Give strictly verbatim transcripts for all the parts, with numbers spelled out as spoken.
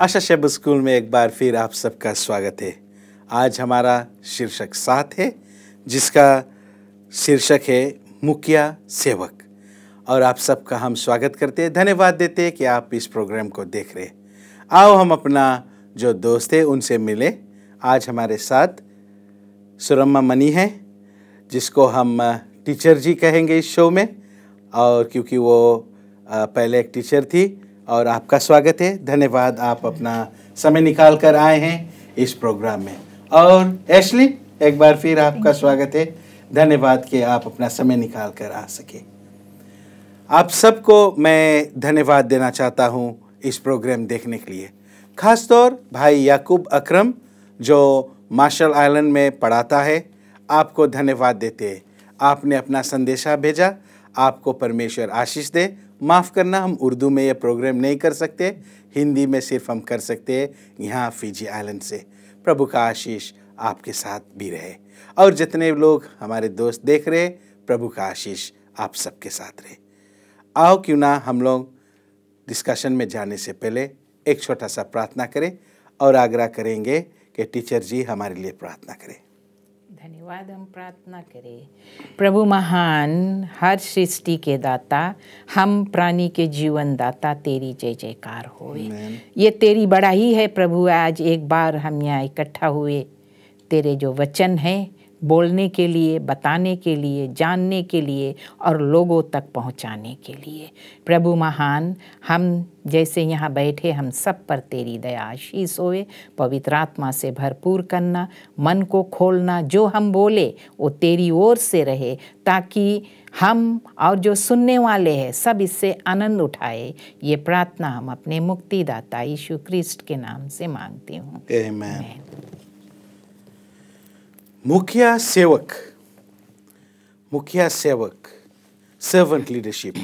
आशा शब्द स्कूल में एक बार फिर आप सबका स्वागत है। आज हमारा शीर्षक सात है, जिसका शीर्षक है मुखिया सेवक। और आप सबका हम स्वागत करते हैं, धन्यवाद देते हैं कि आप इस प्रोग्राम को देख रहे हैं। आओ हम अपना जो दोस्त है उनसे मिले। आज हमारे साथ सुरम्मा मनी है, जिसको हम टीचर जी कहेंगे इस शो में, और क्योंकि वो पहले एक टीचर थी। और आपका स्वागत है, धन्यवाद, आप अपना समय निकाल कर आए हैं इस प्रोग्राम में। और एशली, एक बार फिर आपका स्वागत है, धन्यवाद कि आप अपना समय निकाल कर आ सके। आप सबको मैं धन्यवाद देना चाहता हूं इस प्रोग्राम देखने के लिए। खासतौर भाई याकूब अकरम जो मार्शल आइलैंड में पढ़ाता है, आपको धन्यवाद देते हैं। आपने अपना संदेशा भेजा, आपको परमेश्वर आशीष दे। माफ़ करना, हम उर्दू में ये प्रोग्राम नहीं कर सकते, हिंदी में सिर्फ हम कर सकते हैं यहाँ फिजी आइलैंड से। प्रभु का आशीष आपके साथ भी रहे। और जितने लोग हमारे दोस्त देख रहे, प्रभु का आशीष आप सबके साथ रहे। आओ क्यों ना हम लोग डिस्कशन में जाने से पहले एक छोटा सा प्रार्थना करें और आग्रह करेंगे कि टीचर जी हमारे लिए प्रार्थना करें। धन्यवाद। हम प्रार्थना करें। प्रभु महान, हर सृष्टि के दाता, हम प्राणी के जीवन दाता, तेरी जय जयकार होवे। ये तेरी बड़ाई है प्रभु। आज एक बार हम यहाँ इकट्ठा हुए तेरे जो वचन है बोलने के लिए, बताने के लिए, जानने के लिए और लोगों तक पहुंचाने के लिए। प्रभु महान, हम जैसे यहाँ बैठे हम सब पर तेरी दया आशीष होए। पवित्र आत्मा से भरपूर करना, मन को खोलना, जो हम बोले वो तेरी ओर से रहे, ताकि हम और जो सुनने वाले हैं सब इससे आनंद उठाए। ये प्रार्थना हम अपने मुक्तिदाता यीशु क्रिस्ट के नाम से मांगती हूँ, आमीन। मुखिया सेवक, मुखिया सेवक, सर्वेंट लीडरशिप,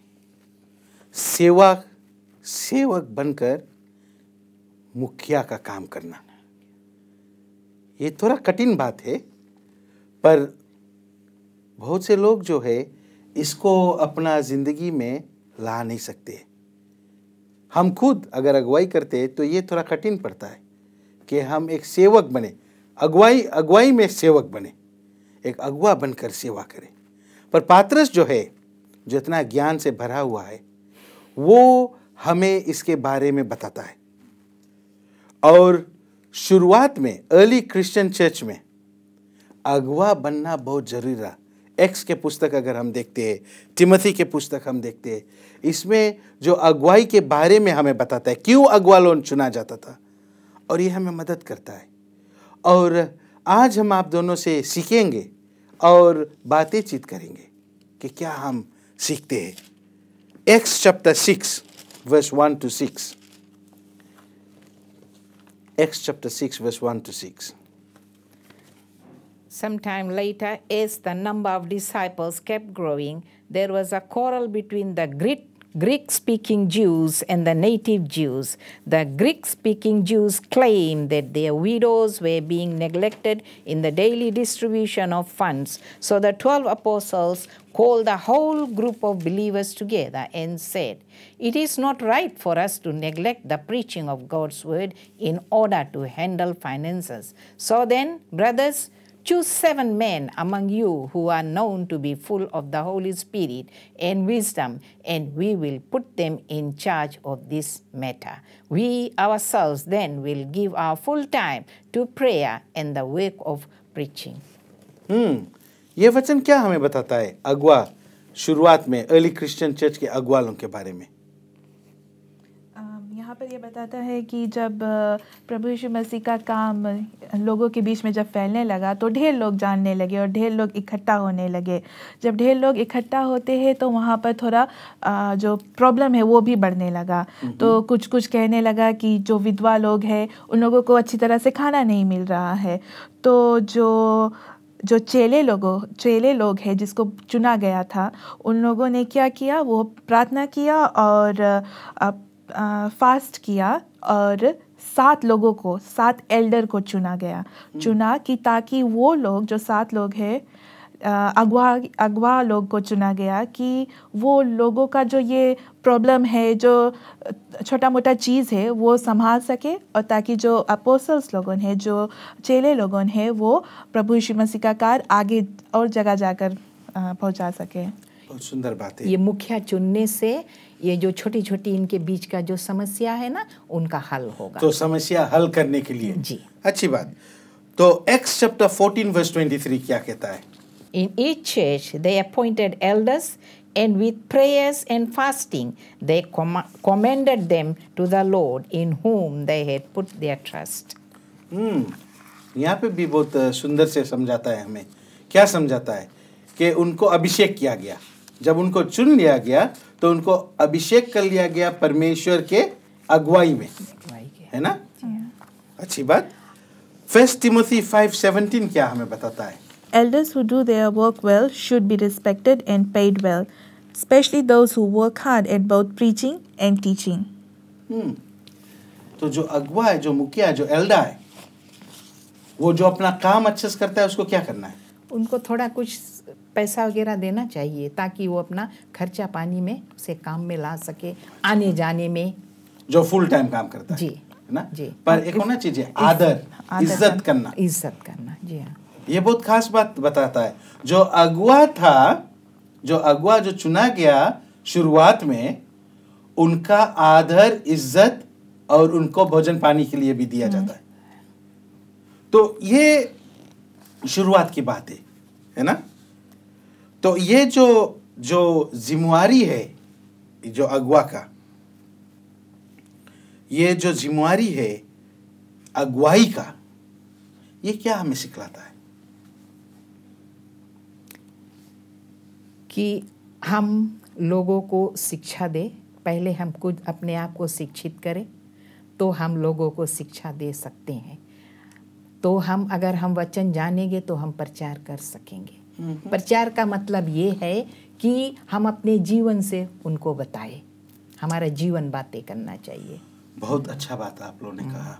सेवा सेवक बनकर मुखिया का काम करना, ये थोड़ा कठिन बात है, पर बहुत से लोग जो है इसको अपना जिंदगी में ला नहीं सकते। हम खुद अगर अगुवाई करते तो ये थोड़ा कठिन पड़ता है कि हम एक सेवक बने, अगुवाई अगुवाई में सेवक बने, एक अगुवा बनकर सेवा करें। पर पात्रस जो है, जो इतना ज्ञान से भरा हुआ है, वो हमें इसके बारे में बताता है। और शुरुआत में अर्ली क्रिश्चियन चर्च में अगुवा बनना बहुत जरूरी रहा। एक्स के पुस्तक अगर हम देखते हैं, तिमोथी के पुस्तक हम देखते हैं, इसमें जो अगुवाई के बारे में हमें बताता है, क्यों अगुवा लोग चुना जाता था, और ये हमें मदद करता है। और आज हम आप दोनों से सीखेंगे और बातें चित करेंगे कि क्या हम सीखते हैं। Acts chapter six verse one two six, Acts chapter six verse one two six. Sometime later, as the number of disciples kept growing, there was a quarrel between the Greek Greek-speaking Jews and the native Jews. The Greek-speaking Jews claimed that their widows were being neglected in the daily distribution of funds. So the twelve apostles called the whole group of believers together and said, "It is not right for us to neglect the preaching of God's word in order to handle finances. So then, brothers, choose seven men among you who are known to be full of the Holy Spirit and wisdom, and we will put them in charge of this matter. We ourselves then will give our full time to prayer and the work of preaching." हम्म ये वचन क्या हमें बताता है अगुवा, शुरुआत में अर्ली क्रिश्चियन चर्च के अगुवा लोगों के बारे में? यहाँ पर ये बताता है कि जब प्रभु यीशु मसीह का काम लोगों के बीच में जब फैलने लगा तो ढेर लोग जानने लगे और ढेर लोग इकट्ठा होने लगे। जब ढेर लोग इकट्ठा होते हैं तो वहाँ पर थोड़ा जो प्रॉब्लम है वो भी बढ़ने लगा। तो कुछ कुछ कहने लगा कि जो विधवा लोग हैं उन लोगों को अच्छी तरह से खाना नहीं मिल रहा है। तो जो जो चेले लोगों चेले लोग हैं जिसको चुना गया था, उन लोगों ने क्या किया, वो प्रार्थना किया और आ, फास्ट किया और सात लोगों को, सात एल्डर को चुना गया, चुना कि ताकि वो लोग जो सात लोग हैं अगवा अगवा लोग को चुना गया कि वो लोगों का जो ये प्रॉब्लम है, जो छोटा मोटा चीज़ है, वो संभाल सके, और ताकि जो अपोस्टल्स लोगों हैं, जो चेले लोगों हैं, वो प्रभु यीशु मसीह का कार्य आगे और जगह जाकर पहुंचा सके। बहुत सुंदर बात है। ये मुखिया चुनने से ये जो छोटी छोटी इनके बीच का जो समस्या है ना, उनका हल होगा। तो समस्या हल करने के लिए जी, अच्छी बात। तो Acts chapter fourteen verse twenty three क्या कहता है? In each church they appointed elders, and with prayers and fasting they com- commended them to the Lord in whom they had put their trust. हम्म यहाँ पे भी बहुत सुंदर से समझाता है हमें। क्या समझाता है? कि उनको अभिषेक किया गया। जब उनको चुन लिया गया तो उनको अभिषेक कर लिया गया परमेश्वर के अगुवाई में, है ना? अच्छी बात। फर्स्ट तिमोथी फाइव सेवनटीन क्या हमें बताता है? Elders who do their work well should be respected and paid well, especially those who work hard at both preaching and teaching. हम्म तो जो अगुवा है, जो मुखिया है, जो एल्डा है, वो जो अपना काम अच्छे से करता है, उसको क्या करना है? उनको थोड़ा कुछ पैसा वगैरह देना चाहिए ताकि वो अपना खर्चा पानी में उसे काम में ला सके, आने जाने में। जो फुल टाइम काम करता है, जी, है ना? जी। पर एक होना चाहिए आदर, इज्जत करना। इज्जत करना, जी हाँ। ये बहुत खास बात बताता है। जो अगुआ था, जो अगुआ जो चुना गया शुरुआत में, उनका आदर, इज्जत और उनको भोजन पानी के लिए भी दिया जाता है। तो ये शुरुआत की बात है, है ना? तो ये जो जो जिम्मेवारी है, जो अगुआ का, ये जो जिम्मेवारी है अगुवाई का, ये क्या हमें सिखलाता है? कि हम लोगों को शिक्षा दे। पहले हम खुद अपने आप को शिक्षित करें, तो हम लोगों को शिक्षा दे सकते हैं। तो हम अगर हम वचन जानेंगे तो हम प्रचार कर सकेंगे। प्रचार का मतलब ये है कि हम अपने जीवन से उनको बताएं। हमारा जीवन बातें करना चाहिए। बहुत अच्छा बात आप लोगों ने कहा।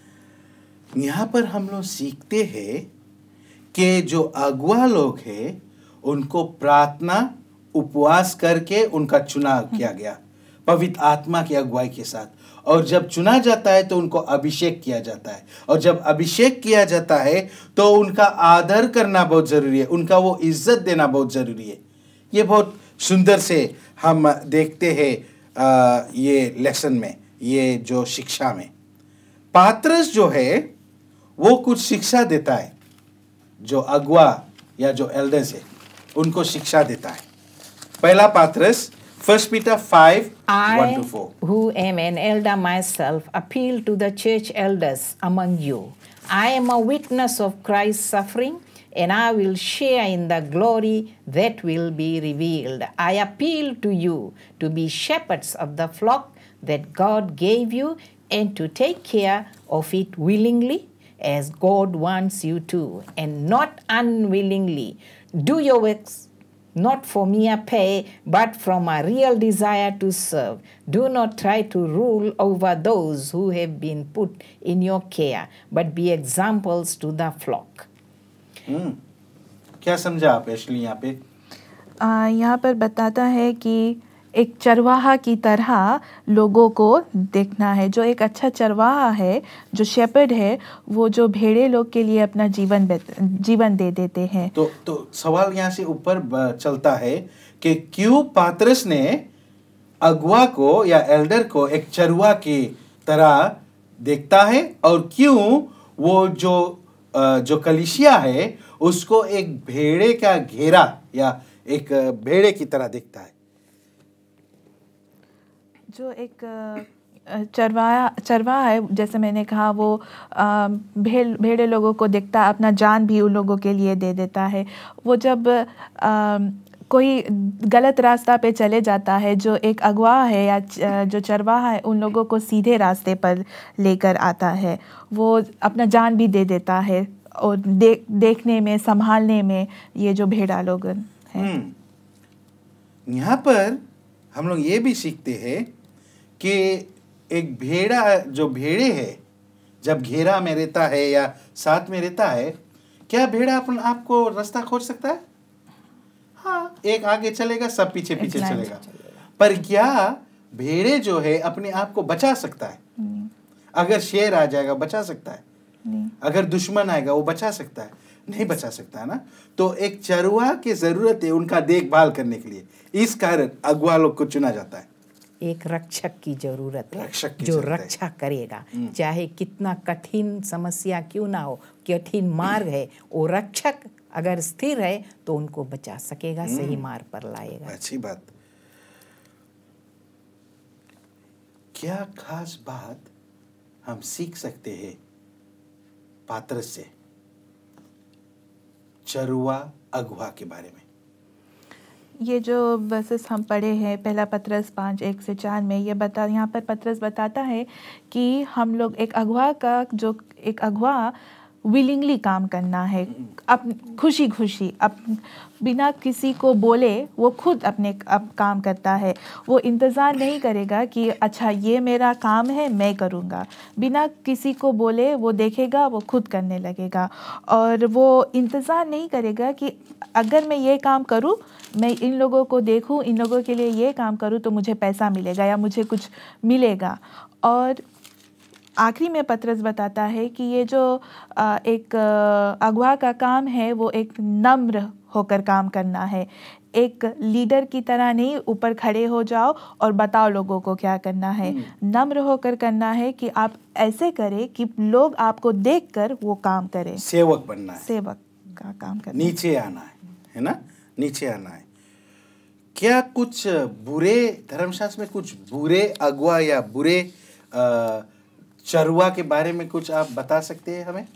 यहाँ पर हम लोग सीखते हैं कि जो अगुआ लोग हैं, उनको प्रार्थना, उपवास करके उनका चुनाव किया गया पवित्र आत्मा की अगुवाई के साथ। और जब चुना जाता है तो उनको अभिषेक किया जाता है, और जब अभिषेक किया जाता है तो उनका आदर करना बहुत ज़रूरी है, उनका वो इज्जत देना बहुत ज़रूरी है। ये बहुत सुंदर से हम देखते हैं आ, ये लेसन में, ये जो शिक्षा में पात्रस जो है वो कुछ शिक्षा देता है। जो अगुआ या जो एल्डर्स है उनको शिक्षा देता है। पहला पात्रस First Peter five, one to four. I, who am an elder myself, appeal to the church elders among you. I am a witness of Christ's suffering, and I will share in the glory that will be revealed. I appeal to you to be shepherds of the flock that God gave you, and to take care of it willingly, as God wants you to, and not unwillingly. Do your works not for mere pay, but from a real desire to serve. Do not try to rule over those who have been put in your care, but be examples to the flock. हम्म क्या समझा आप Ashley यहाँ पे? आ, यहाँ पर बताता है कि एक चरवाहा की तरह लोगों को देखना है। जो एक अच्छा चरवाहा है, जो शेपर्ड है, वो जो भेड़े लोग के लिए अपना जीवन जीवन दे देते हैं। तो तो सवाल यहाँ से ऊपर चलता है कि क्यों पात्रस ने अगुआ को या एल्डर को एक चरवाहा की तरह देखता है, और क्यों वो जो जो कलीसिया है उसको एक भेड़े का घेरा या एक भेड़े की तरह देखता है। जो एक चरवाहा चरवाहा है, जैसे मैंने कहा, वो भेड़ भेड़े लोगों को देखता, अपना जान भी उन लोगों के लिए दे देता है। वो जब आ, कोई गलत रास्ता पे चले जाता है, जो एक अगुआ है या जो चरवाहा है, उन लोगों को सीधे रास्ते पर लेकर आता है। वो अपना जान भी दे देता है, और देख देखने में, संभालने में ये जो भेड़ा लोग हैं। यहाँ पर हम लोग ये भी सीखते हैं कि एक भेड़ा, जो भेड़े है, जब घेरा में रहता है या साथ में रहता है, क्या भेड़ा अपन आपको रास्ता खोज सकता है? हाँ, एक आगे चलेगा, सब पीछे पीछे line चलेगा। से चलेगा। पर क्या भेड़े जो है अपने आप को बचा सकता है? नहीं, अगर शेर आ जाएगा बचा सकता है? नहीं। अगर दुश्मन आएगा वो बचा सकता है? नहीं बचा सकता है ना। तो एक चरवाहा की जरूरत है उनका देखभाल करने के लिए, इस कारण अगुआ लोग को चुना जाता है। एक रक्षक की जरूरत है, रक्षक की जो जरूरत है। रक्षा करेगा, चाहे कितना कठिन समस्या क्यों ना हो, कठिन मार्ग है, वो रक्षक अगर स्थिर है तो उनको बचा सकेगा, सही मार्ग पर लाएगा। अच्छी बात। क्या खास बात हम सीख सकते हैं पात्रस से चरुआ अगुआ के बारे में? ये जो वर्सेस हम पढ़े हैं पहला पत्रस पाँच एक से चार में, ये बता यहाँ पर पत्रस बताता है कि हम लोग एक अगुआ का जो एक अगुआ विलिंगली काम करना है, अप खुशी खुशी, अप बिना किसी को बोले वो खुद अपने अब काम करता है। वो इंतज़ार नहीं करेगा कि अच्छा ये मेरा काम है मैं करूँगा, बिना किसी को बोले वो देखेगा, वो खुद करने लगेगा। और वो इंतज़ार नहीं करेगा कि अगर मैं ये काम करूँ, मैं इन लोगों को देखूँ, इन लोगों के लिए ये काम करूँ तो मुझे पैसा मिलेगा या मुझे कुछ मिलेगा। और आखिरी में पत्रस बताता है कि ये जो एक अगुआ का काम है वो एक नम्र होकर काम करना है, एक लीडर की तरह नहीं ऊपर खड़े हो जाओ और बताओ लोगों को क्या करना है। नम्र होकर करना है कि आप ऐसे करें कि लोग आपको देखकर वो काम करें। सेवक बनना है, सेवक का काम करना, नीचे आना है, है ना, नीचे आना है। क्या कुछ बुरे धर्मशास्त्र में कुछ बुरे अगुआ या बुरे आ, चरुआ के बारे में कुछ आप बता सकते हैं हमें?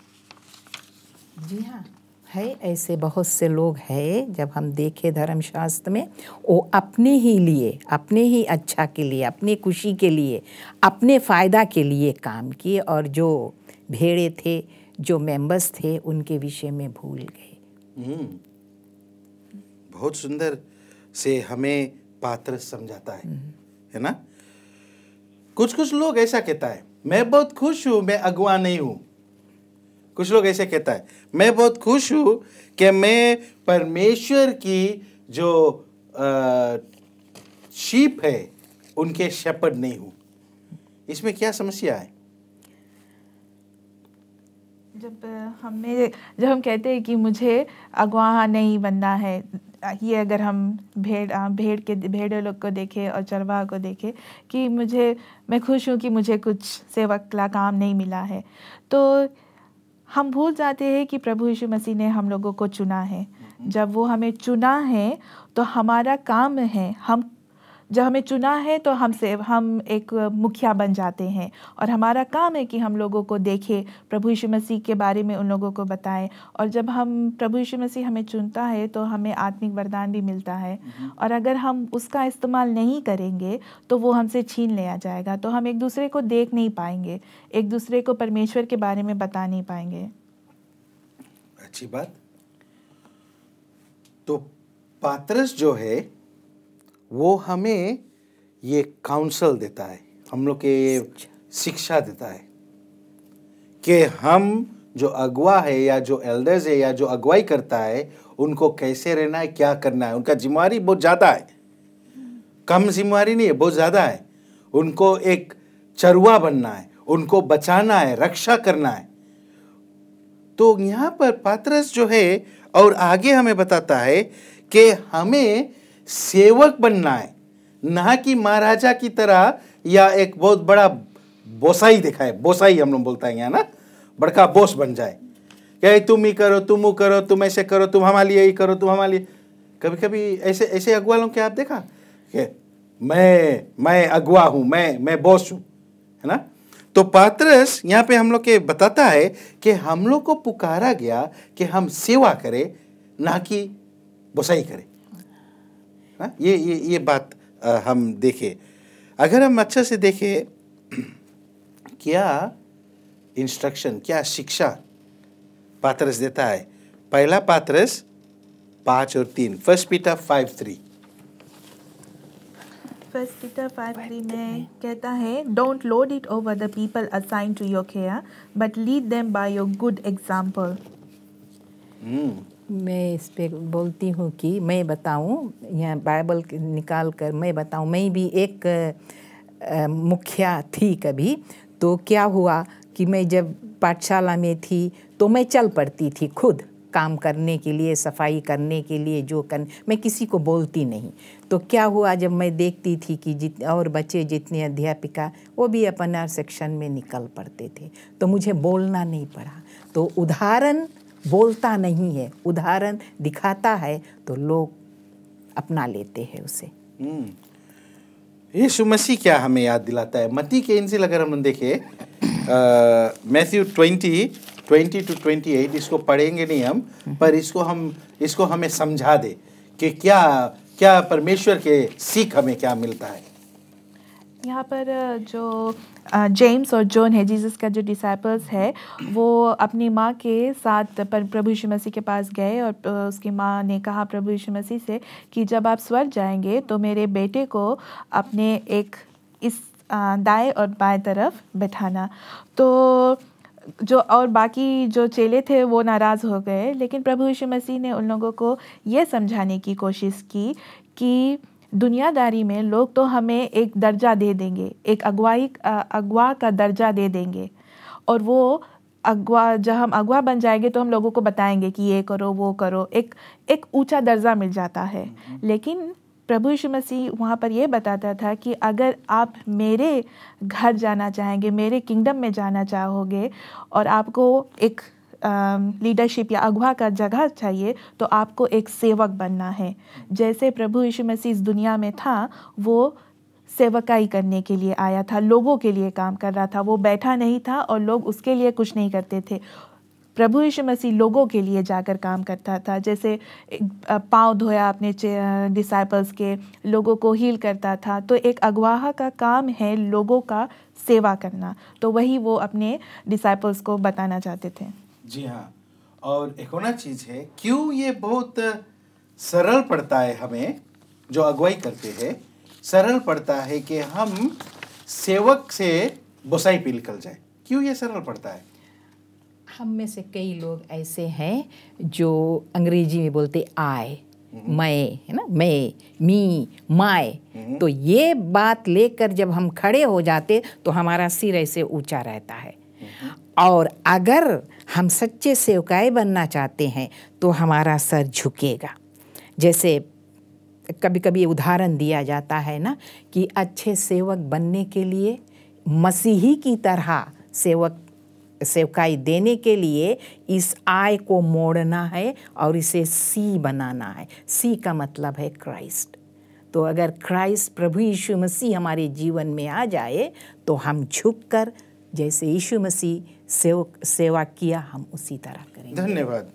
जी हाँ, है ऐसे बहुत से लोग हैं, जब हम देखें धर्मशास्त्र में, वो अपने ही लिए, अपने ही अच्छा के लिए, अपने खुशी के लिए, अपने फ़ायदा के लिए काम किए, और जो भेड़े थे, जो मेंबर्स थे, उनके विषय में भूल गए। बहुत सुंदर से हमें पात्र समझाता है, है ना। कुछ कुछ लोग ऐसा कहता है, मैं बहुत खुश हूं मैं अगुआ नहीं हूं। कुछ लोग ऐसे कहता है, मैं बहुत खुश हूं कि मैं परमेश्वर की जो आ, शीप है उनके शेपर्ड नहीं हूं। इसमें क्या समस्या है? जब हमें जब हम कहते हैं कि मुझे अगुआ नहीं बनना है, ये अगर हम भेड़ भेड़ के भेड़े लोग को देखें और चरवाहा को देखें कि मुझे मैं खुश हूँ कि मुझे कुछ सेवक का काम नहीं मिला है, तो हम भूल जाते हैं कि प्रभु यीशु मसीह ने हम लोगों को चुना है। जब वो हमें चुना है तो हमारा काम है, हम जब हमें चुना है तो हमसे हम एक मुखिया बन जाते हैं, और हमारा काम है कि हम लोगों को देखें, प्रभु यीशु मसीह के बारे में उन लोगों को बताएं। और जब हम प्रभु यीशु मसीह हमें चुनता है तो हमें आत्मिक वरदान भी मिलता है, और अगर हम उसका इस्तेमाल नहीं करेंगे तो वो हमसे छीन लिया जाएगा। तो हम एक दूसरे को देख नहीं पाएंगे, एक दूसरे को परमेश्वर के बारे में बता नहीं पाएंगे। अच्छी बात। तो पात्रस जो है वो हमें ये काउंसल देता है, हम लोग के ये शिक्षा देता है कि हम जो अगुआ है या जो एल्डर्स है या जो अगुवाई करता है उनको कैसे रहना है, क्या करना है। उनका जिम्मेवारी बहुत ज़्यादा है, कम जिम्मेवारी नहीं है, बहुत ज़्यादा है। उनको एक चरुआ बनना है, उनको बचाना है, रक्षा करना है। तो यहाँ पर पात्रस जो है और आगे हमें बताता है कि हमें सेवक बनना है, ना कि महाराजा की तरह या एक बहुत बड़ा बोसाई दिखाए। बोसाई हम लोग बोलते हैं यहाँ ना, बड़का बोस बन जाए, क्या तुम ही करो, तुम वो करो, तुम ऐसे करो, तुम हमारे लिए ही करो, तुम हमारे लिए। कभी कभी ऐसे ऐसे अगुआ लोग क्या आप देखा कि मैं मैं अगुआ हूँ, मैं मैं बॉस हूँ, है ना। तो पात्रस यहाँ पे हम लोग के बताता है कि हम लोग को पुकारा गया कि हम सेवा करें, ना कि बोसाई करें। ना ये ये ये बात आ, हम देखें। अगर हम अच्छे से देखें क्या इंस्ट्रक्शन, क्या शिक्षा पात्रस देता है। पहला पात्रस पाँच और तीन, first Peter five three. First Peter five three में कहता है, don't load it over the people assign to your care, but lead them by your good example. मैं इस पे बोलती हूँ कि मैं बताऊँ, यहाँ बाइबल निकाल कर मैं बताऊँ, मैं भी एक आ, मुखिया थी कभी। तो क्या हुआ कि मैं जब पाठशाला में थी तो मैं चल पड़ती थी खुद काम करने के लिए, सफाई करने के लिए, जो कर मैं किसी को बोलती नहीं। तो क्या हुआ, जब मैं देखती थी कि जित और बच्चे जितने अध्यापिका वो भी अपना सेक्शन में निकल पड़ते थे, तो मुझे बोलना नहीं पड़ा। तो उदाहरण बोलता नहीं है, उदाहरण दिखाता है तो लोग अपना लेते हैं उसे। यीशु मसीह क्या हमें याद दिलाता है? मत्ती के इंजिल अगर हम देखें, Matthew twenty twenty two twenty eight, इसको पढ़ेंगे नहीं हम, पर इसको हम इसको हमें समझा दे कि क्या क्या परमेश्वर के सीख हमें क्या मिलता है। यहाँ पर जो जेम्स और जॉन है, जीसस का जो डिसाइपल्स है, वो अपनी माँ के साथ पर प्रभु यीशु मसीह के पास गए और उसकी माँ ने कहा प्रभु यीशु मसीह से कि जब आप स्वर्ग जाएंगे तो मेरे बेटे को अपने एक इस दाएं और बाएं तरफ बैठाना। तो जो और बाकी जो चेले थे वो नाराज़ हो गए, लेकिन प्रभु यीशु मसीह ने उन लोगों को ये समझाने की कोशिश की कि दुनियादारी में लोग तो हमें एक दर्जा दे देंगे, एक अगुवाई अगुआ का दर्जा दे देंगे, और वो अगुआ जब हम अगुआ बन जाएंगे तो हम लोगों को बताएंगे कि ये करो वो करो, एक एक ऊंचा दर्जा मिल जाता है। लेकिन प्रभु यीशु मसीह वहाँ पर ये बताता था कि अगर आप मेरे घर जाना चाहेंगे, मेरे किंगडम में जाना चाहोगे, और आपको एक लीडरशिप या अगुवा का जगह चाहिए, तो आपको एक सेवक बनना है। जैसे प्रभु यीशु मसीह इस दुनिया में था, वो सेवकाई करने के लिए आया था, लोगों के लिए काम कर रहा था। वो बैठा नहीं था और लोग उसके लिए कुछ नहीं करते थे। प्रभु यीशु मसीह लोगों के लिए जाकर काम करता था। जैसे पाँव धोया अपने डिसाइपल्स के, लोगों को हील करता था। तो एक अगुवा का काम है लोगों का सेवा करना, तो वही वो अपने डिसाइपल्स को बताना चाहते थे। जी हाँ, और एक होना चीज़ है, क्यों ये बहुत सरल पड़ता है हमें जो अगुवाई करते हैं, सरल पड़ता है कि हम सेवक से बुसाई पे निकल जाए। क्यों ये सरल पड़ता है? हम में से कई लोग ऐसे हैं जो अंग्रेजी में बोलते आए, मैं, है ना, मैं, मी, माय। तो ये बात लेकर जब हम खड़े हो जाते तो हमारा सिर ऐसे ऊंचा रहता है। और अगर हम सच्चे सेवकाई बनना चाहते हैं तो हमारा सर झुकेगा। जैसे कभी कभी उदाहरण दिया जाता है ना कि अच्छे सेवक बनने के लिए, मसीही की तरह सेवक सेवकाई देने के लिए इस आय को मोड़ना है और इसे सी बनाना है। सी का मतलब है क्राइस्ट। तो अगर क्राइस्ट प्रभु यीशु मसीह हमारे जीवन में आ जाए तो हम झुककर जैसे यीशु मसीह सेव सेवा किया, हम उसी तरह करेंगे। धन्यवाद।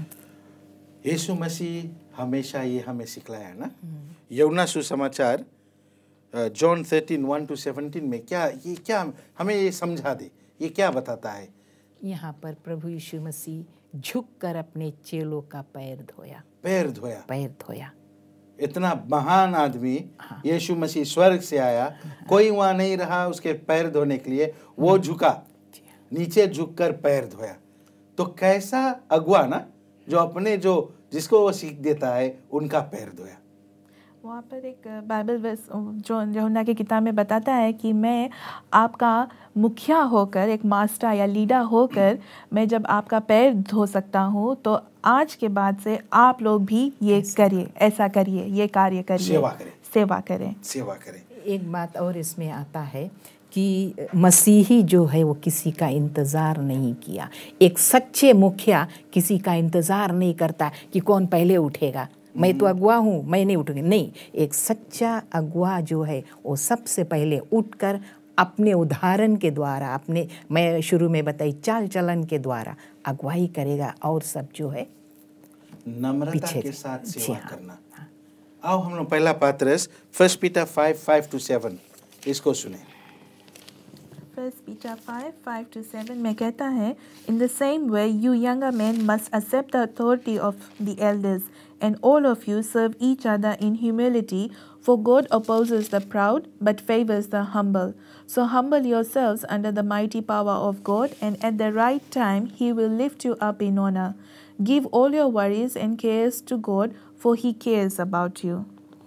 यीशु मसीह हमेशा ये हमें सिखलाया है ना। यूहन्ना सुसमाचार John thirteen one two seventeen में क्या ये क्या हमें ये समझा दे, ये क्या बताता है? यहाँ पर प्रभु यीशु मसीह झुककर अपने चेलों का पैर धोया। पैर धोया पैर धोया। इतना महान आदमी यीशु मसीह स्वर्ग से आया, कोई वहाँ नहीं रहा उसके पैर धोने के लिए, वो झुका, नीचे झुककर पैर धोया। तो कैसा अगुआ ना, जो अपने जो जिसको वो सीख देता है उनका पैर धोया। वहाँ पर एक बाइबल वर्स जो यूहन्ना की किताब में बताता है कि मैं आपका मुखिया होकर, एक मास्टर या लीडर होकर, मैं जब आपका पैर धो सकता हूँ, तो आज के बाद से आप लोग भी ये करिए, ऐसा करिए, ये कार्य करिए, सेवा करें, सेवा करें, सेवा करें। एक बात और इसमें आता है कि मसीही जो है वो किसी का इंतज़ार नहीं किया। एक सच्चे मुखिया किसी का इंतज़ार नहीं करता कि कौन पहले उठेगा, मैं तो अगुआ हूँ, मैं नहीं उठूँगी। नहीं, एक सच्चा अगुआ जो है वो सबसे पहले उठकर अपने उदाहरण के द्वारा, अपने मैं शुरू में बताई चाल चलन के द्वारा अगुवाई करेगा, और सब जो है नम्रता के साथ सेवा करना। आओ हम लोग पहला पात्रस first Peter five five two seven इसको सुने। First Peter five, five to seven में कहता है, In the same way, you younger men must accept the authority of the elders, and all of you serve each other in humility, for God opposes the proud, but favors the humble. So humble yourselves under the mighty power of God, and at the right time He will lift you up in honor. Give all your worries and cares to God, for He cares about you.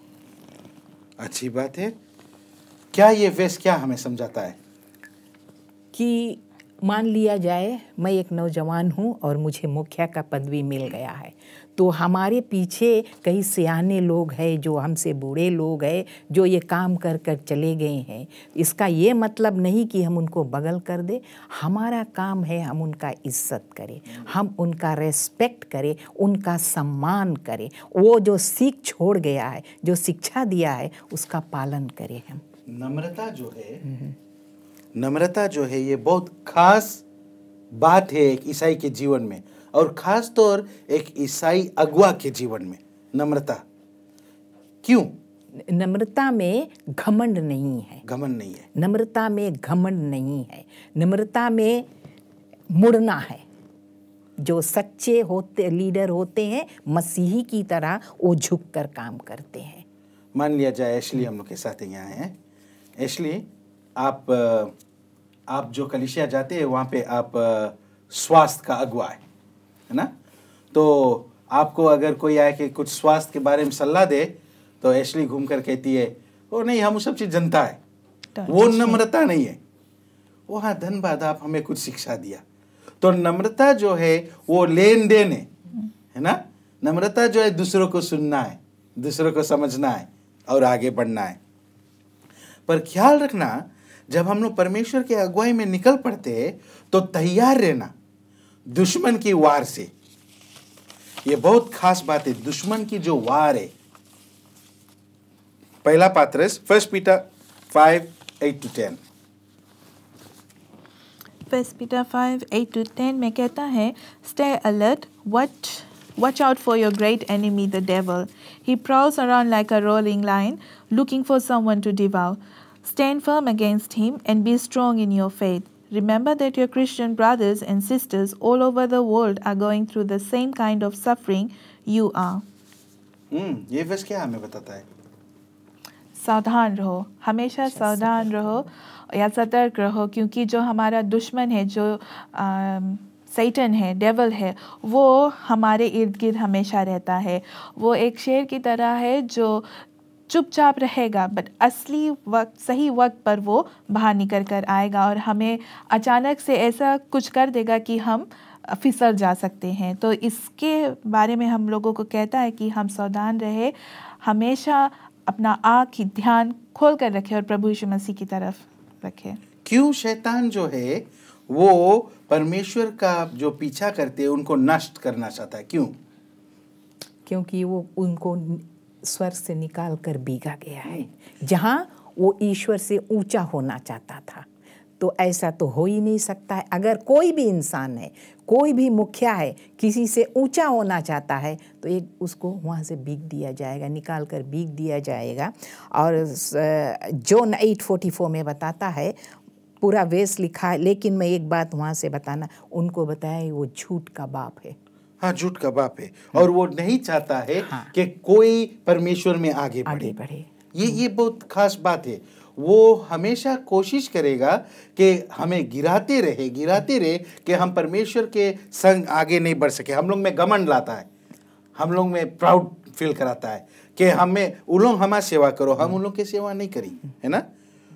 अच्छी बात है। क्या ये वेश क्या हमें समझाता है? कि मान लिया जाए मैं एक नौजवान हूँ और मुझे मुखिया का पदवी मिल गया है, तो हमारे पीछे कई सियाने लोग हैं, जो हमसे बूढ़े लोग हैं, जो ये काम कर कर चले गए हैं। इसका ये मतलब नहीं कि हम उनको बगल कर दें। हमारा काम है हम उनका इज्जत करें, हम उनका रेस्पेक्ट करें, उनका सम्मान करें। वो जो सीख छोड़ गया है, जो शिक्षा दिया है, उसका पालन करें हम। नम्रता जो है, नम्रता जो है ये बहुत खास बात है एक ईसाई के जीवन में, और खास तौर एक ईसाई अगुआ के जीवन में। नम्रता क्यों? नम्रता में घमंड नहीं है। घमंड नहीं है। नम्रता में घमंड नहीं है। नम्रता में मुड़ना है। जो सच्चे होते लीडर होते हैं, मसीही की तरह वो झुक कर काम करते हैं। मान लिया जाए एशली हम लोग के साथ यहाँ हैं। एशली, आप आप जो कलीसिया जाते हैं वहाँ पे आप स्वास्थ्य का अगुवा है, है ना? तो आपको अगर कोई आए कि कुछ स्वास्थ्य के बारे में सलाह दे, तो एशली घूम कर कहती है, ओ नहीं, हम सब चीज़ जनता है। वो नम्रता नहीं है। वो हाँ, धन्यवाद, आप हमें कुछ शिक्षा दिया। तो नम्रता जो है वो लेन देन है, है ना? नम्रता जो है दूसरों को सुनना है, दूसरों को समझना है और आगे बढ़ना है। पर ख्याल रखना, जब हम लोग परमेश्वर के अगुवाई में निकल पड़ते तो तैयार रहना दुश्मन की वार से। ये बहुत खास बात है, दुश्मन की जो वार है। पहला पात्रस first Peter five eight two ten. First Peter five eight two ten में कहता है, Stay alert, watch, watch out for your great enemy, the devil. He prowls around like a roaring lion, looking for someone to devour. Stand firm against him and be strong in your faith. Remember that your Christian brothers and sisters all over the world are going through the same kind of suffering you are. हम्म ये वर्ष क्या हमें बताता है? सावधान रहो, हमेशा सावधान रहो या सतर्क रहो, क्योंकि जो हमारा दुश्मन है, जो सैटन है, डेवल है, वो हमारे इर्द गिर्द हमेशा रहता है। वो एक शेर की तरह है जो चुपचाप रहेगा, बट असली वक्त, सही वक्त पर वो बाहर निकल कर आएगा और हमें अचानक से ऐसा कुछ कर देगा कि हम फिसल जा सकते हैं। तो इसके बारे में हम लोगों को कहता है कि हम सावधान रहे, हमेशा अपना आँख ध्यान खोल कर रखें और प्रभु यीशु मसीह की तरफ रखें। क्यों शैतान जो है वो परमेश्वर का जो पीछा करते हैं उनको नष्ट करना चाहता है? क्यों? क्योंकि वो उनको स्वर्ग से निकाल कर भीगा गया है, जहाँ वो ईश्वर से ऊंचा होना चाहता था। तो ऐसा तो हो ही नहीं सकता है। अगर कोई भी इंसान है, कोई भी मुखिया है, किसी से ऊंचा होना चाहता है, तो एक उसको वहाँ से भीग दिया जाएगा, निकाल कर भीग दिया जाएगा। और जॉन एट फोर्टी फोर में बताता है, पूरा वेश लिखा है, लेकिन मैं एक बात वहाँ से बताना, उनको बताया वो झूठ का बाप है। हाँ, झूठ का बाप है, और वो नहीं चाहता है हाँ। कि कोई परमेश्वर में आगे बढ़े, आगे बढ़े। ये ये बहुत खास बात है। वो हमेशा कोशिश करेगा कि हमें गिराते रहे गिराते रहे कि हम परमेश्वर के संग आगे नहीं बढ़ सके। हम लोग में घमंड लाता है, हम लोग में प्राउड फील कराता है कि हमें उन लोग हमारी सेवा करो, हम उन लोग की सेवा नहीं करी, है ना?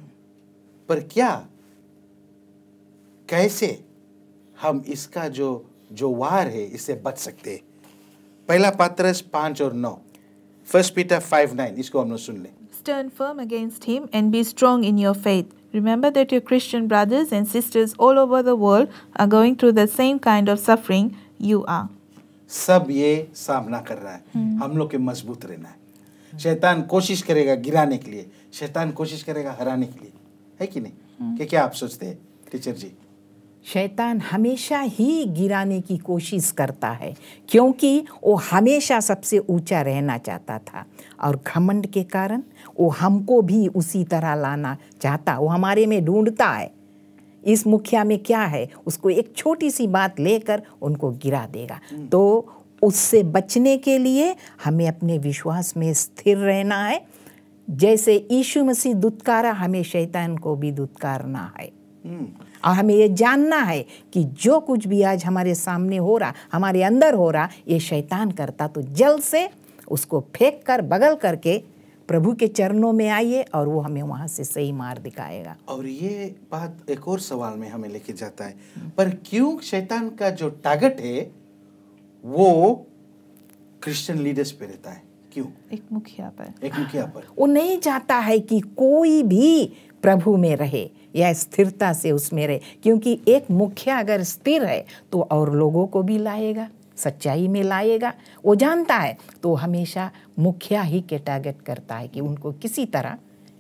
पर क्या, कैसे हम इसका जो जो वार है इससे बच सकते हैं? पहला पात्रस पाँच और नौ, फर्स्ट पीटर फाइव नाइन, इसको हम लोग सुन लें। Stand firm against him and be strong in your faith. Remember that your Christian brothers and sisters all over the world are going through the same kind of suffering you are. सब ये सामना कर रहा है। हम लोग के मजबूत रहना है। शैतान कोशिश करेगा गिराने के लिए, शैतान कोशिश करेगा हराने के लिए, है कि नहीं? कि क्या आप सोचते हैं टीचर जी? शैतान हमेशा ही गिराने की कोशिश करता है, क्योंकि वो हमेशा सबसे ऊंचा रहना चाहता था, और घमंड के कारण वो हमको भी उसी तरह लाना चाहता। वो हमारे में ढूंढता है इस मुखिया में क्या है, उसको एक छोटी सी बात लेकर उनको गिरा देगा। तो उससे बचने के लिए हमें अपने विश्वास में स्थिर रहना है। जैसे यीशु मसीह दुत्कारा, हमें शैतान को भी दुत्कारना है। और हमें ये जानना है कि जो कुछ भी आज हमारे सामने हो रहा, हमारे अंदर हो रहा, ये शैतान करता, तो जल्द से उसको फेंक कर बगल करके प्रभु के चरणों में आइए और वो हमें वहाँ से सही मार दिखाएगा। और ये बात एक और सवाल में हमें लेके जाता है, पर क्यों शैतान का जो टारगेट है वो क्रिश्चियन लीडर्स पे रहता है? क्यों? एक मुखिया पर एक मुखिया पर वो नहीं चाहता है कि कोई भी प्रभु में रहे या स्थिरता से उसमें रहे, क्योंकि एक मुखिया अगर स्थिर है तो और लोगों को भी लाएगा, सच्चाई में लाएगा। वो जानता है, तो हमेशा मुखिया ही के टारगेट करता है कि उनको किसी तरह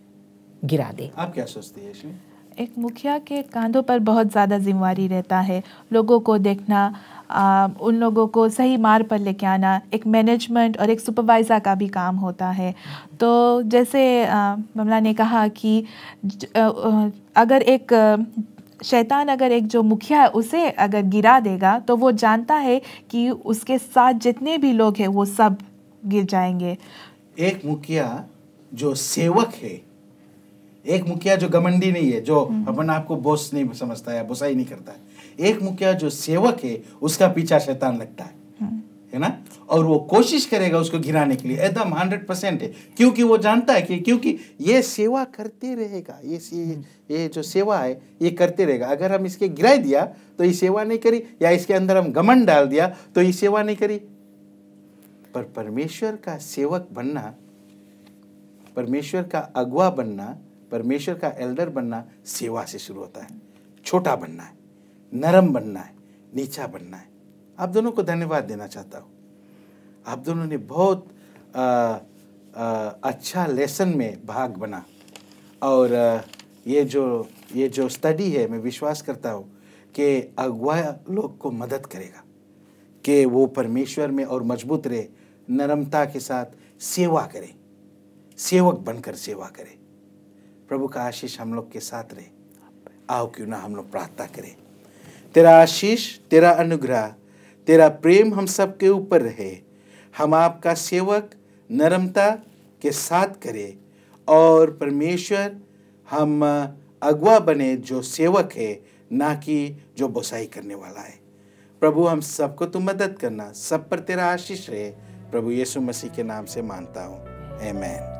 गिरा दे। आप क्या सोचती है इसमें? एक मुखिया के कंधों पर बहुत ज़्यादा जिम्मेवारी रहता है, लोगों को देखना, आ, उन लोगों को सही मार्ग पर लेके आना, एक मैनेजमेंट और एक सुपरवाइज़र का भी काम होता है। तो जैसे ममला ने कहा कि ज, आ, आ, अगर एक शैतान अगर एक जो मुखिया है उसे अगर गिरा देगा तो वो जानता है कि उसके साथ जितने भी लोग हैं वो सब गिर जाएंगे। एक मुखिया जो सेवक है, एक मुखिया जो घमंडी नहीं है, जो अपन आपको बॉस नहीं समझता है, बुसाई नहीं करता है, एक मुखिया जो सेवक है उसका पीछा शैतान लगता है, है ना, और वो कोशिश करेगा उसको गिराने के लिए, एकदम हंड्रेड परसेंट है, क्योंकि वो जानता है कि क्योंकि ये सेवा करते रहेगा, ये ये जो सेवा है ये करते रहेगा। अगर हम इसके गिरा दिया तो ये सेवा नहीं करी, या इसके अंदर हम घमंड डाल दिया तो ये सेवा नहीं करी। पर परमेश्वर का सेवक बनना, परमेश्वर का अगुआ बनना, परमेश्वर का एल्डर बनना सेवा से शुरू होता है। छोटा बनना है, नरम बनना है, नीचा बनना है। आप दोनों को धन्यवाद देना चाहता हूँ। आप दोनों ने बहुत आ, आ, अच्छा लेसन में भाग बना, और आ, ये जो ये जो स्टडी है, मैं विश्वास करता हूँ कि अगुआ लोग को मदद करेगा कि वो परमेश्वर में और मजबूत रहे, नरमता के साथ सेवा करे, सेवक बनकर सेवा करे। प्रभु का आशीष हम लोग के साथ रहे। आओ क्यों ना हम लोग प्रार्थना करें। तेरा आशीष, तेरा अनुग्रह, तेरा प्रेम हम सब के ऊपर रहे। हम आपका सेवक नरमता के साथ करें, और परमेश्वर हम अगुआ बने जो सेवक है, ना कि जो बुसाई करने वाला है। प्रभु हम सबको तू मदद करना, सब पर तेरा आशीष रहे। प्रभु यीशु मसीह के नाम से मांगता हूँ, आमीन।